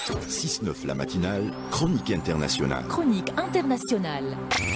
6-9 la matinale, chronique internationale. Chronique internationale.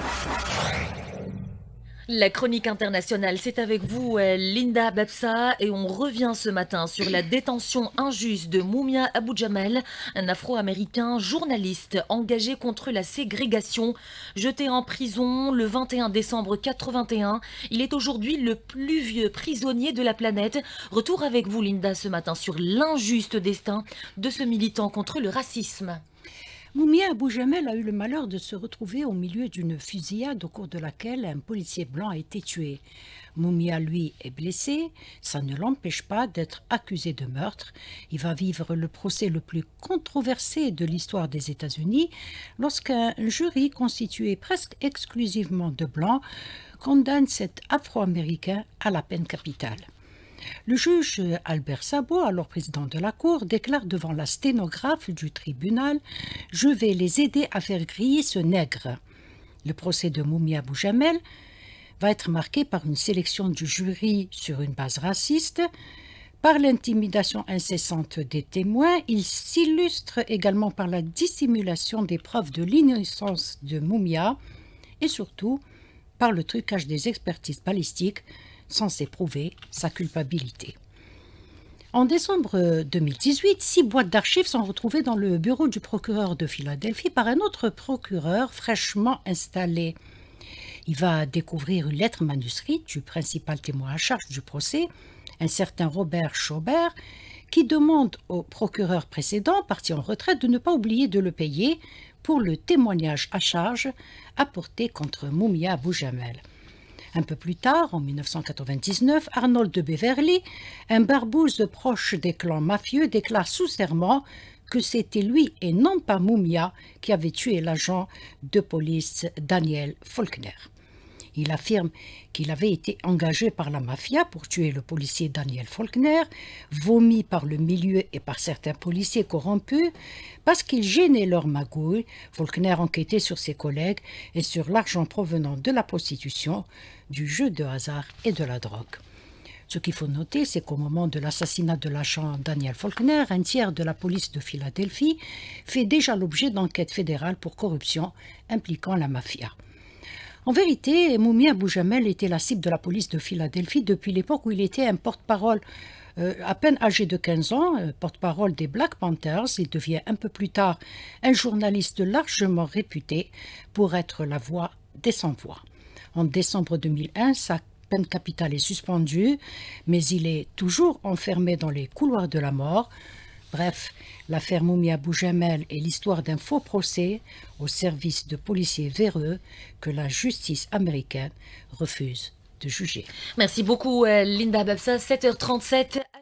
La chronique internationale, c'est avec vous, Linda Babsa, et on revient ce matin sur la détention injuste de Mumia Abu-Jamal, un Afro-Américain journaliste engagé contre la ségrégation, jeté en prison le 21 décembre 81. Il est aujourd'hui le plus vieux prisonnier de la planète. Retour avec vous, Linda, ce matin sur l'injuste destin de ce militant contre le racisme. Mumia Abu-Jamal a eu le malheur de se retrouver au milieu d'une fusillade au cours de laquelle un policier blanc a été tué. Mumia, lui, est blessé. Ça ne l'empêche pas d'être accusé de meurtre. Il va vivre le procès le plus controversé de l'histoire des États-Unis lorsqu'un jury constitué presque exclusivement de blancs condamne cet Afro-Américain à la peine capitale. Le juge Albert Sabo, alors président de la Cour, déclare devant la sténographe du tribunal « Je vais les aider à faire griller ce nègre ». Le procès de Mumia Abu-Jamal va être marqué par une sélection du jury sur une base raciste, par l'intimidation incessante des témoins. Il s'illustre également par la dissimulation des preuves de l'innocence de Mumia et surtout par le trucage des expertises balistiques censé prouver sa culpabilité. En décembre 2018, 6 boîtes d'archives sont retrouvées dans le bureau du procureur de Philadelphie par un autre procureur fraîchement installé. Il va découvrir une lettre manuscrite du principal témoin à charge du procès, un certain Robert Schaubert, qui demande au procureur précédent, parti en retraite, de ne pas oublier de le payer pour le témoignage à charge apporté contre Mumia Abu-Jamal. Un peu plus tard, en 1999, Arnold de Beverly, un barbouze proche des clans mafieux, déclare sous serment que c'était lui et non pas Mumia qui avait tué l'agent de police Daniel Faulkner. Il affirme qu'il avait été engagé par la mafia pour tuer le policier Daniel Faulkner, vomi par le milieu et par certains policiers corrompus, parce qu'il gênait leur magouille. Faulkner enquêtait sur ses collègues et sur l'argent provenant de la prostitution, du jeu de hasard et de la drogue. Ce qu'il faut noter, c'est qu'au moment de l'assassinat de l'agent Daniel Faulkner, un tiers de la police de Philadelphie fait déjà l'objet d'enquêtes fédérales pour corruption impliquant la mafia. En vérité, Mumia Abu-Jamal était la cible de la police de Philadelphie depuis l'époque où il était un porte-parole à peine âgé de 15 ans, porte-parole des Black Panthers. Il devient un peu plus tard un journaliste largement réputé pour être la voix des sans-voix. En décembre 2001, sa peine capitale est suspendue, mais il est toujours enfermé dans les couloirs de la mort. Bref, l'affaire Mumia Abu-Jamal est l'histoire d'un faux procès au service de policiers véreux que la justice américaine refuse de juger. Merci beaucoup, Linda Babsa, 7h37.